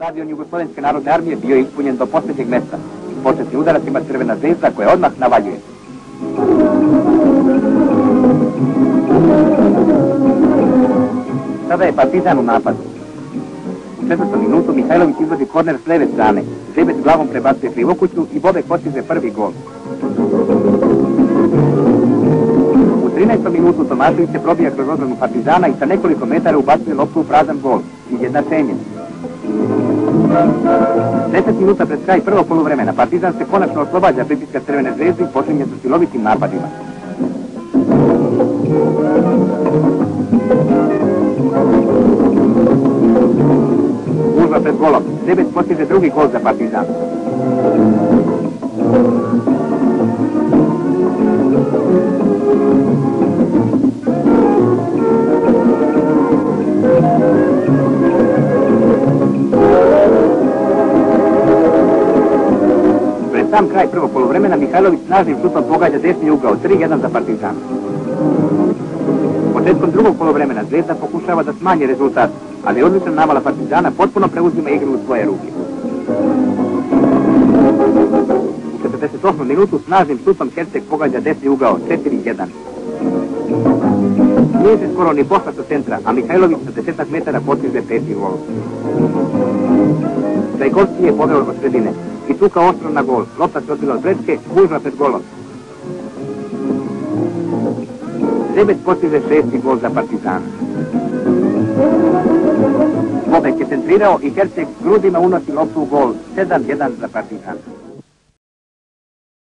Stadion Jugoslovenske narodne armije bio je ispunjen do posljednjeg mesta. Početni udarac ima Crvena zvezda koja odmah navaljuje. Sada je Partizan u napadu. U 4. minutu Mihajlović izvodi korner s leve strane. Žebec glavom prebacuje Krivokuću i Bobek postiže prvi gol. U 13. minutu Tomašević se probija kroz odbranu Partizana i sa nekoliko metara ubacuje loptu u prazan gol. Izjednačenje. 10 minuta pred kraj prvog poluvremena Partizan se konačno oslobađa pritiska Crvene zvezde i počinje sa silovitim napadima. Gužva pred golom. Žebec postiže drugi gol za Partizan. Pred sam kraj prvog poluvremena Mihajlović snažnim šutom pogađa desni ugao, 3-1 za Partizan. Početkom drugog poluvremena Zvezda pokušava da smanji rezultat, ali odlična navala Partizana potpuno preuzima igru u svoje ruke. U 48. minutu snažnim šutom Herceg pogađa desni ugao, 4-1. Nije se skoro ni posla sa centra, a Mihajlović sa 10 metara postiže 5. gol. Trajkovski je poveo od sredine i tuka ostro na gol. Lopta se odbila od Brečke, gužva pred golom. Žebec postiže 6. gol za Partizan. Bobek je centrirao i Herceg grudima unosi loptu u gol, 7-1 za Partizan.